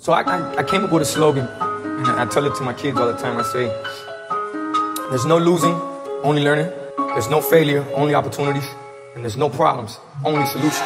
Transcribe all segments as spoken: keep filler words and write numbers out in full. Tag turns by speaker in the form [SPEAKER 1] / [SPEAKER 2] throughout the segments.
[SPEAKER 1] So I, I, I came up with a slogan, and I tell it to my kids all the time. I say, there's no losing, only learning. There's no failure, only opportunities. And there's no problems, only solutions.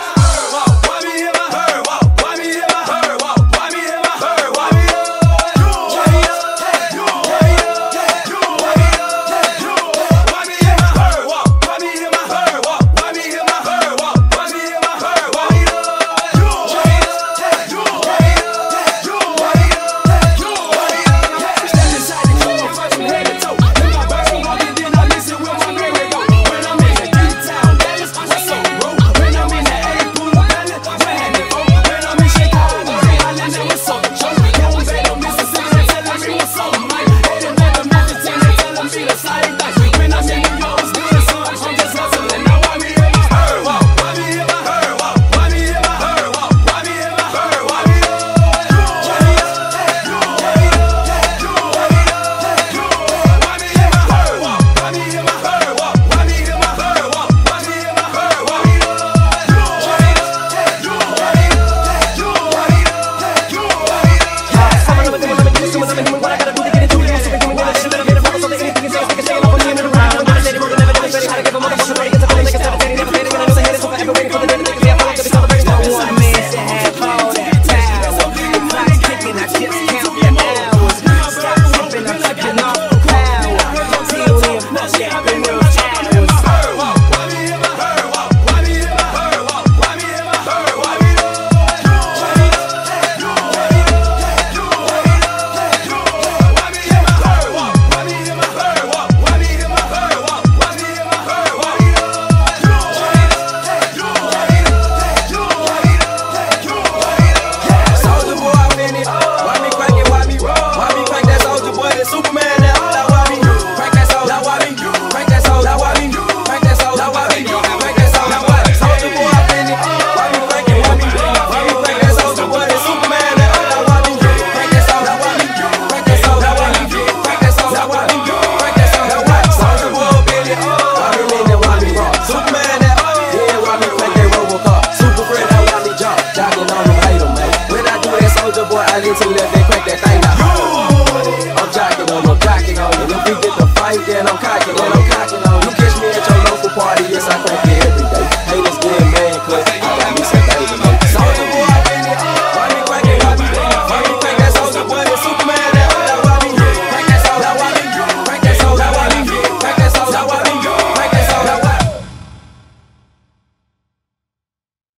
[SPEAKER 2] Boy, I need to let